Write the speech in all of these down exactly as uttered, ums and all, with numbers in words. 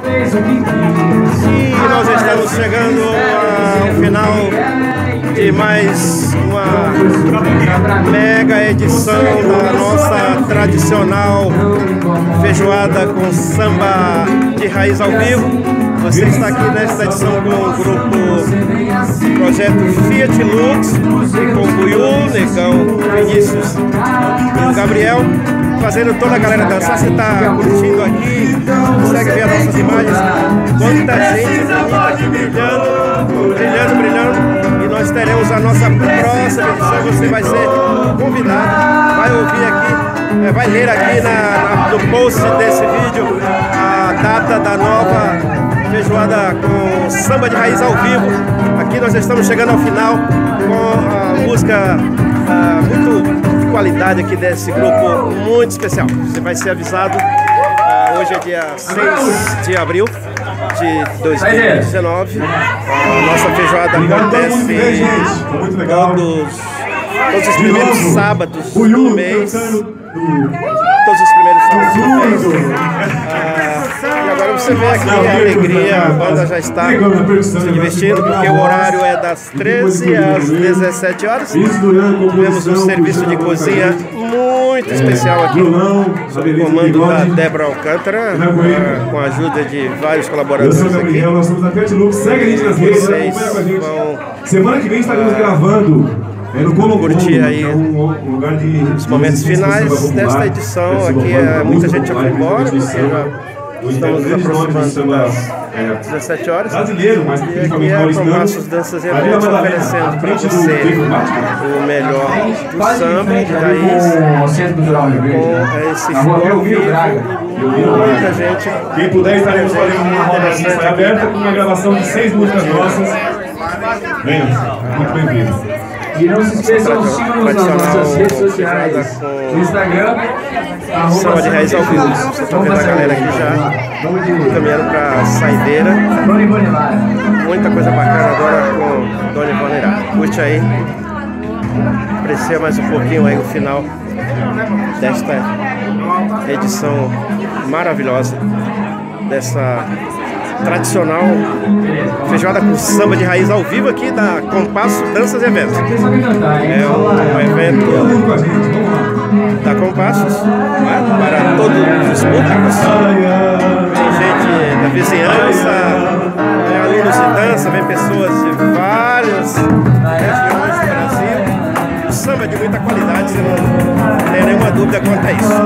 E nós estamos chegando ao final de mais uma mega edição da nossa tradicional feijoada com samba de raiz ao vivo. Você está aqui nesta edição com o grupo Projeto Fiat Lux, com o Buiú, Negão, Vinícius e o Gabriel, fazendo toda a galera dançar. Você está curtindo aqui, consegue ver as nossas imagens, quanta gente bonita aqui brilhando, brilhando, brilhando. E nós teremos a nossa próxima edição, você vai ser convidado, vai ouvir aqui, é, vai ler aqui na, na, no post desse vídeo a data da nova feijoada com samba de raiz ao vivo. Aqui nós estamos chegando ao final com a música uh, muito de qualidade aqui desse grupo muito especial. Você vai ser avisado. Uh, hoje é dia seis de abril de dois mil e dezenove. A nossa feijoada acontece todos, todos os primeiros sábados do mês. Todos os primeiros sábados do mês. Uh, e agora você vê aqui a alegria, a banda já está se divertindo, porque o horário é das treze às dezessete horas. Tivemos um serviço de cozinha muito especial aqui, sob o comando da Débora Alcântara, com a ajuda de vários colaboradores aqui. Vocês vão semana que vem estaremos gravando. Curtir aí os momentos finais desta edição. Aqui é, muita gente já foi embora, porque já estamos nos aproximando das dezessete horas. E aqui é Compassos Danças e Eventos, oferecendo para você o melhor do samba de raiz, com esse show ao vivo. Muita gente. Quem puder, estaremos fazendo uma roda aqui aberta com uma gravação de seis músicas nossas. Venham, muito bem-vindos. E não se esqueçam, sigam-nos nas nossas redes sociais, no Instagram, Samba de Raiz ao vivo. Você está vendo a galera aqui já caminhando para a saideira. Muita coisa bacana agora com Dona Ivone. Curte aí, aprecia mais um pouquinho aí o final desta edição maravilhosa, dessa tradicional feijoada com samba de raiz ao vivo aqui da Compasso Danças e Eventos. É um evento da Compassos, né, para todos os públicos. Tem gente da vizinhança, é, alunos de dança, vem pessoas de várias regiões do Brasil. O samba é de muita qualidade, você não tem nenhuma dúvida quanto a isso.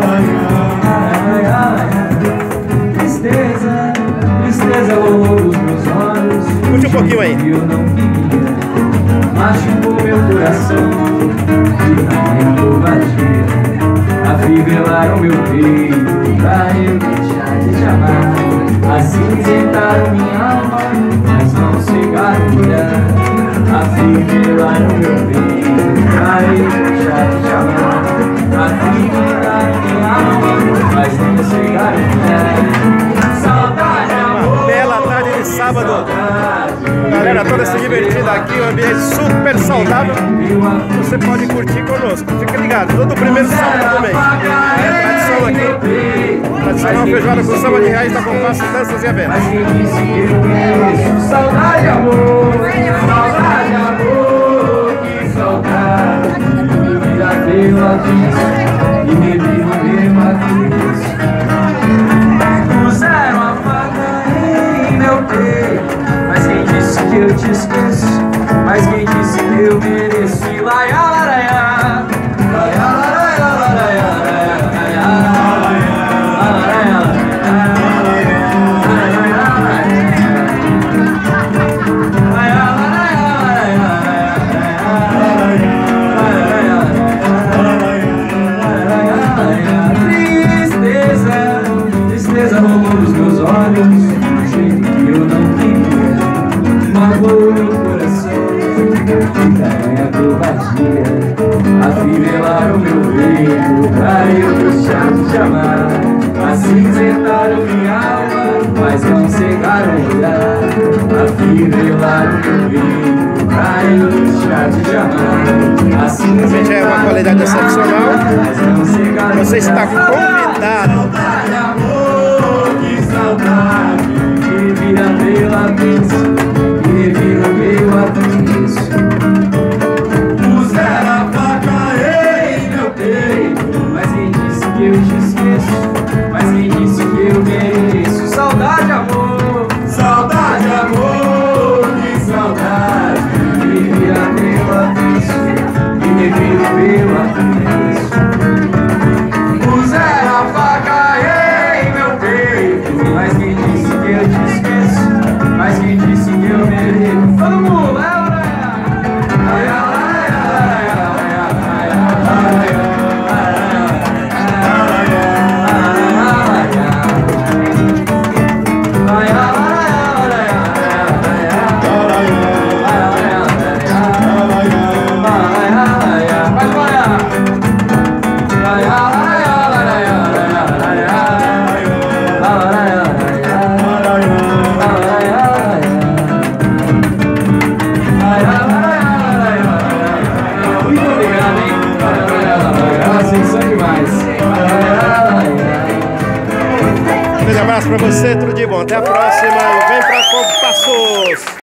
Tristeza rolou os meus olhos. Curte um pouquinho aí. Eu não queria, machucou meu coração. De tamanha covardia, afivelaram meu peito pra eu deixar de te amar. Acinzentaram minha alma, mas não cegaram o olhar. Afivelaram meu peito pra eu deixar de te amar. Afivelaram minha alma, mas não cegaram o olhar. Sábado, galera toda se divertindo aqui, um ambiente super saudável. Você pode curtir conosco, fica ligado, todo primeiro sábado do mês. É tradição aqui, tradicional feijoada com samba de raiz da Compassos Danças e Eventos. Saudade, amor, saudade, amor, que saudade. Vida pela disso e bebi no mesmo atriz. Puseram a faca em meu peito, mas quem disse que eu te esqueço? Mas quem disse que eu mereço? E lá, lá, lá, lá, tristeza roubou os meus olhos, do jeito que eu não queria, magoou meu coração, de tamanha covardia, afivelaram meu peito pra eu deixar de te amar, acinzentaram minha alma, mas não cegaram o olhar, afivelaram meu peito pra eu deixar de te amar, acinzentaram. Gente, é uma qualidade excepcional. Você está convidado. Saudade, amor, que saudade. avesso e reviro meu avesso. Puseram a faca em meu peito, mas quem disse que eu te esqueço? Mas quem disse que eu mereço? Saudade, amor, saudade, amor, que saudade. Me vira meu avesso e reviro meu avesso. Puseram a faca em meu peito, mas quem disse que eu te esqueço? Mas quem disse que eu mereço? Todo mundo, é Um grande abraço pra você, tudo de bom. Até a próxima. Vem pra Passos.